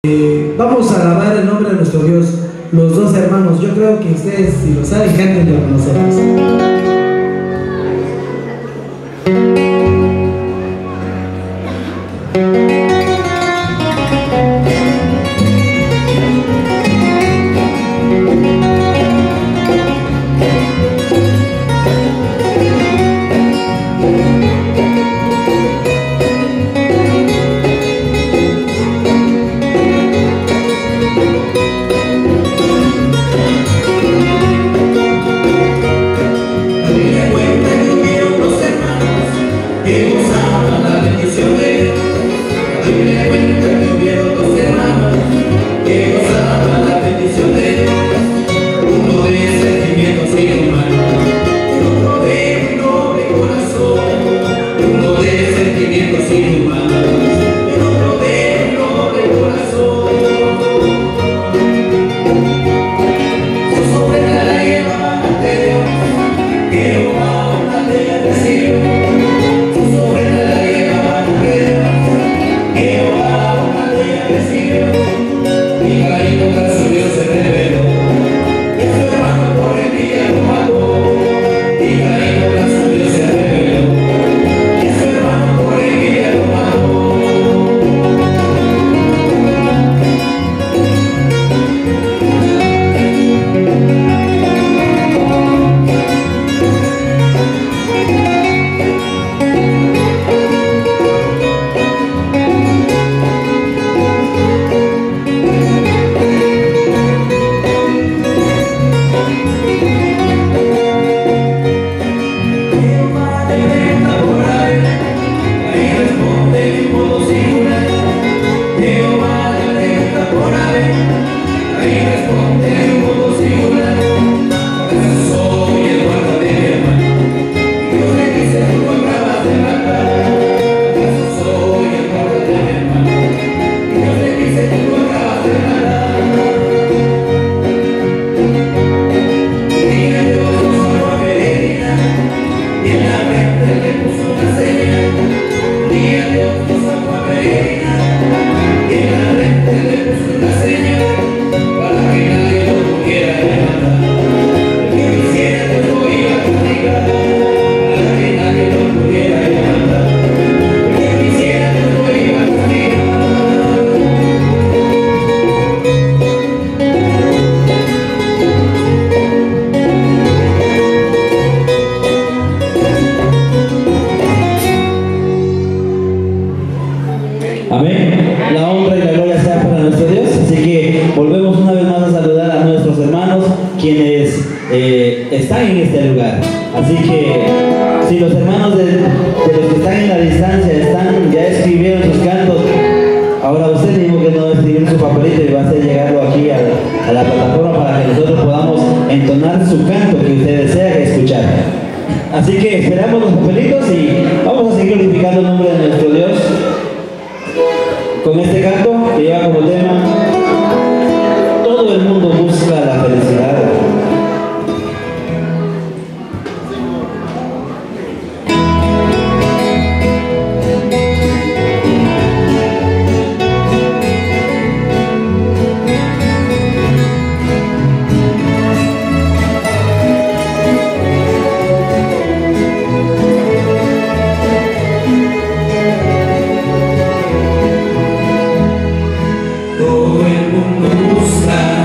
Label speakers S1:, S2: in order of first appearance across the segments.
S1: Vamos a alabar el nombre de nuestro Dios, los dos hermanos. Yo creo que ustedes, si lo saben, cántenlo con nosotros.
S2: Amén. La honra y la gloria sea para nuestro Dios. Así que volvemos una vez más a saludar a nuestros hermanos quienes están en este lugar. Así que si los hermanos de los que están en la distancia ya escribieron sus cantos, ahora usted mismo que no va a escribir su papelito y va a hacer llegarlo aquí a la plataforma para que nosotros podamos entonar su canto que usted desea escuchar. Así que esperamos los papelitos y vamos a seguir glorificando el nombre de nuestro Dios con este canto que lleva como tema: todo el mundo busca la felicidad.
S3: Todo el mundo busca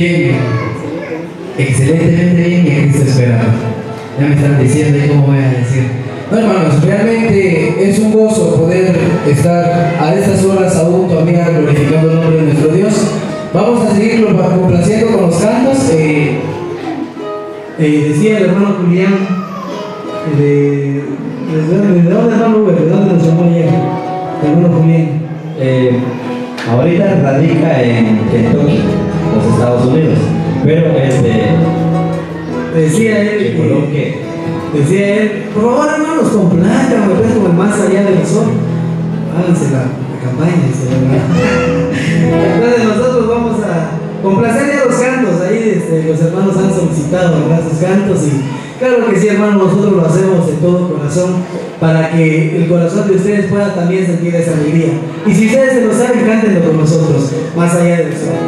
S4: Bien, excelentemente bien y en Cristo esperado. Ya me están diciendo y cómo voy a decir. No, hermanos, realmente es un gozo poder estar a estas horas aún todavía glorificando el nombre de nuestro Dios. Vamos a seguirlo complaciendo con los cantos.
S1: Decía el hermano Julián, ¿de dónde hermano Uber? ¿De dónde nos llamó ayer? El hermano Julián.
S2: Ahorita radica en Kentucky, los Estados Unidos, pero es de
S1: Decía él,
S2: Colombia.
S1: decía él, por favor hermanos, complazcan, pues como el más allá del sol. Háganse la campaña, dice, ¿verdad? Entonces nosotros vamos a complacer ya los cantos, ahí los hermanos han solicitado, ¿verdad? Sus cantos y claro que sí, hermano, nosotros lo hacemos de todo corazón para que el corazón de ustedes pueda también sentir esa alegría. Y si ustedes se lo saben, cántenlo con nosotros, más allá del sol.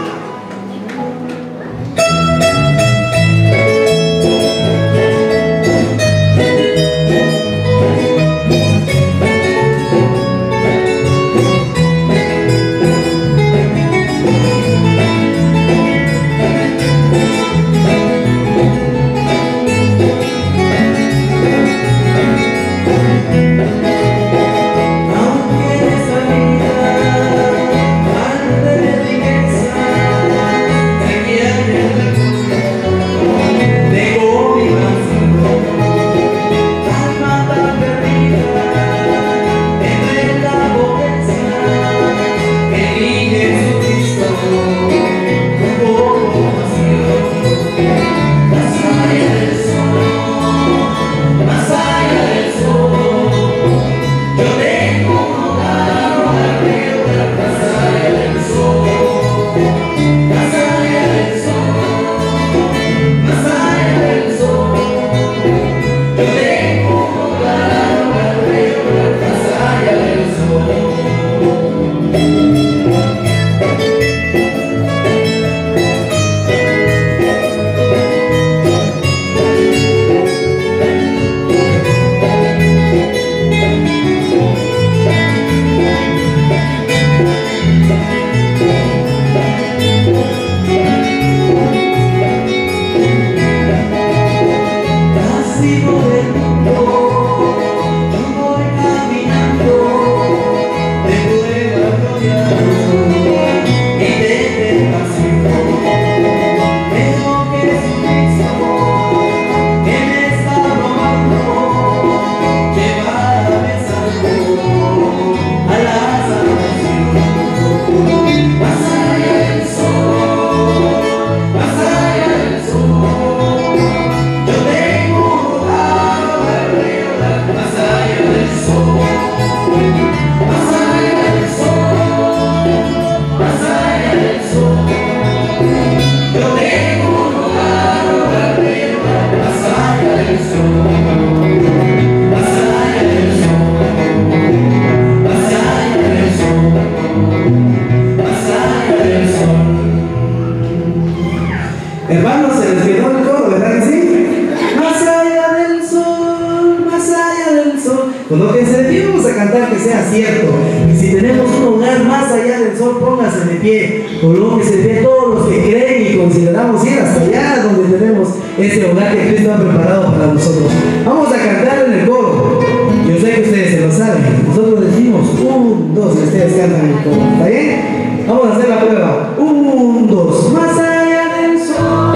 S1: Hermanos, se les quedó el coro, ¿verdad que sí? Más allá del sol, más allá del sol. Con lo que se le vamos a cantar que sea cierto. Y si tenemos un hogar más allá del sol, póngase de pie. Colóquese de pie todos los que creen y consideramos ir hasta allá donde tenemos ese hogar que Cristo ha preparado para nosotros. Vamos a cantar en el coro. Yo sé que ustedes se lo saben. Nosotros decimos 1, 2 y ustedes cantan el coro. ¿Está bien? Vamos a hacer la prueba. 1, 2. Más allá del sol.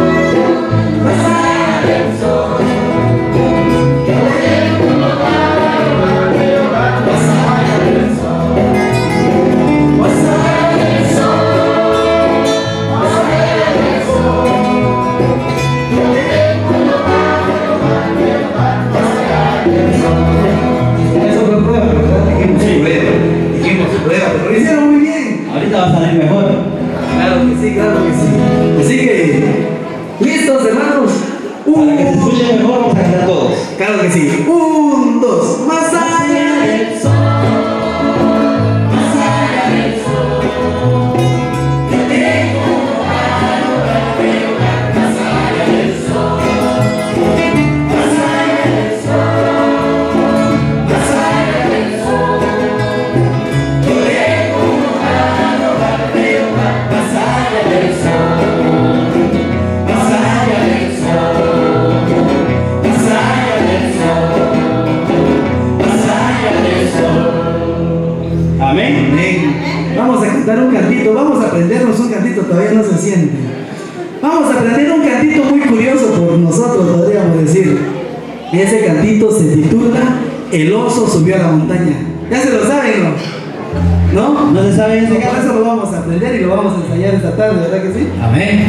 S1: Más allá del sol. Pero hicieron muy bien.
S2: Ahorita va a salir mejor.
S1: Claro que sí, claro que sí. Así que, ¿listos, hermanos?
S2: Para que se escuche mejor, vamos a cantar todos.
S1: Claro que sí. 1, 2. Más allá del sol. Más allá del sol. Yo tengo un hogar, más allá del sol. Más allá del sol. Más allá del sol. Yo tengo un hogar, más allá del sol. cantar un cantito, vamos a aprendernos un cantito, todavía no se siente. Vamos a aprender un cantito muy curioso por nosotros, podríamos decir. Ese cantito se titula El oso subió a la montaña. ¿Ya se lo saben, no? ¿No?
S2: ¿No se sabe ese
S1: Por
S2: canto?
S1: eso lo vamos a aprender y lo vamos a ensayar esta tarde, ¿verdad que sí?
S4: Amén.